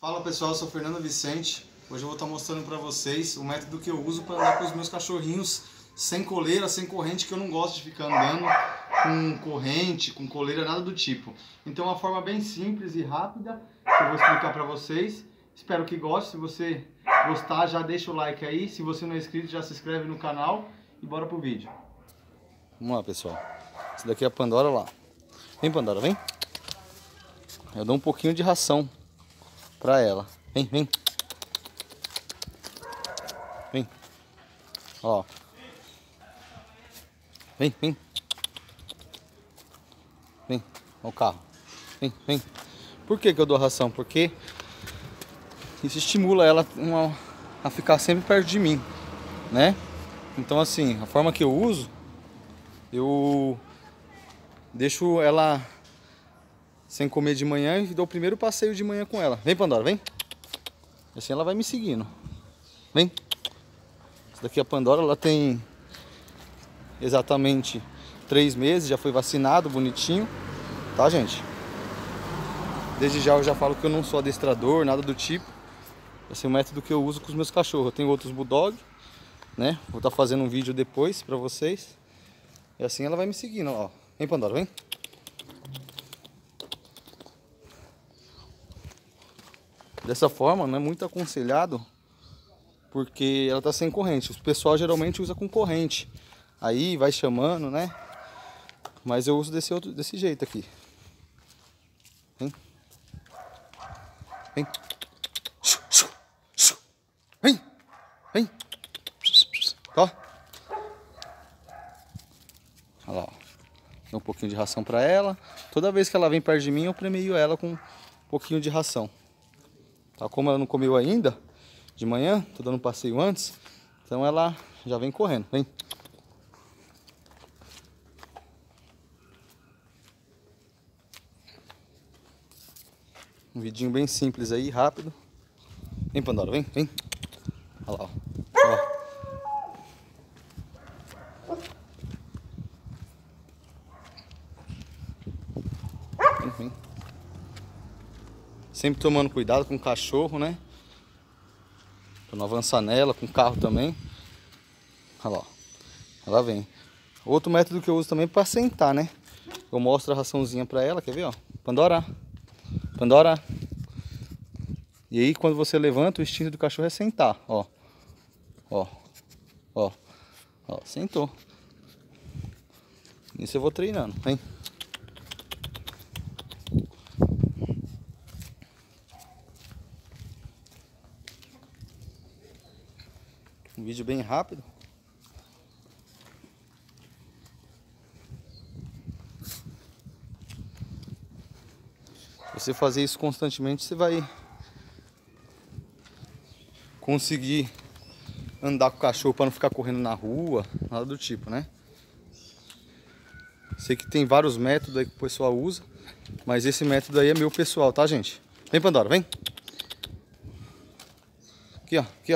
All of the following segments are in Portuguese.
Fala pessoal, eu sou Fernando Vicente. Hoje eu vou estar mostrando para vocês o método que eu uso para andar com os meus cachorrinhos sem coleira, sem corrente, que eu não gosto de ficar andando com corrente, com coleira, nada do tipo. Então é uma forma bem simples e rápida que eu vou explicar para vocês. Espero que goste. Se você gostar, já deixa o like aí. Se você não é inscrito, já se inscreve no canal e bora pro vídeo. Vamos lá, pessoal. Esse daqui é a Pandora lá. Vem, Pandora, vem. Eu dou um pouquinho de ração pra ela. Vem, vem. Vem. Ó. Vem, vem. Vem. Ó o carro. Vem, vem. Por que eu dou ração? Porque isso estimula ela a ficar sempre perto de mim, né? Então assim, a forma que eu uso, eu deixo ela sem comer de manhã e dou o primeiro passeio de manhã com ela. Vem, Pandora, vem. Assim ela vai me seguindo. Vem. Essa daqui é a Pandora, ela tem exatamente 3 meses, já foi vacinado, bonitinho. Tá, gente? Desde já eu já falo que eu não sou adestrador, nada do tipo. Esse é o método que eu uso com os meus cachorros. Eu tenho outros bulldog, né? Vou estar fazendo um vídeo depois pra vocês. E assim ela vai me seguindo, ó. Vem, Pandora, vem. Dessa forma, não é muito aconselhado, porque ela tá sem corrente. O pessoal geralmente usa com corrente. Aí vai chamando, né? Mas eu uso desse jeito aqui. Vem. Vem. Vem. Vem. Ó. Olha lá, ó. Dou um pouquinho de ração pra ela. Toda vez que ela vem perto de mim, eu premeio ela com um pouquinho de ração. Tá, como ela não comeu ainda de manhã, tô dando um passeio antes, então ela já vem correndo. Vem. Um vidinho bem simples aí, rápido. Vem, Pandora, vem, vem. Olha lá, ó. Vem, vem. Sempre tomando cuidado com o cachorro, né? Pra não avançar nela, com o carro também. Olha lá, ó. Ela vem. Outro método que eu uso também é para sentar, né? Eu mostro a raçãozinha pra ela, quer ver, ó? Pandora, Pandora. E aí quando você levanta, o instinto do cachorro é sentar, ó. Ó, ó, ó, sentou. Isso eu vou treinando, vem. Um vídeo bem rápido. Você fazer isso constantemente, você vai conseguir andar com o cachorro para não ficar correndo na rua, nada do tipo, né? Sei que tem vários métodos aí que o pessoal usa, mas esse método aí é meu pessoal, tá, gente? Vem, Pandora, vem. Aqui, ó, aqui, ó.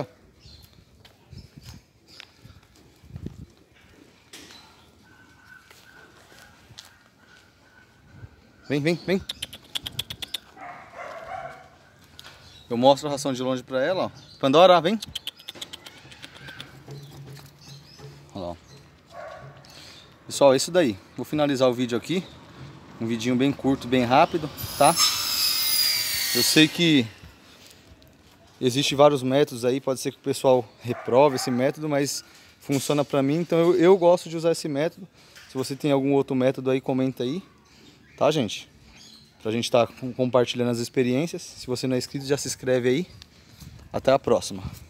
Vem, vem, vem. Eu mostro a ração de longe pra ela, ó. Pandora, vem. Olha lá. Pessoal, é isso daí. Vou finalizar o vídeo aqui. Um vidinho bem curto, bem rápido, tá? Eu sei que existem vários métodos aí. Pode ser que o pessoal reprove esse método, mas funciona pra mim. Então eu gosto de usar esse método. Se você tem algum outro método aí, comenta aí. Tá, gente? Pra gente estar compartilhando as experiências. Se você não é inscrito, já se inscreve aí. Até a próxima.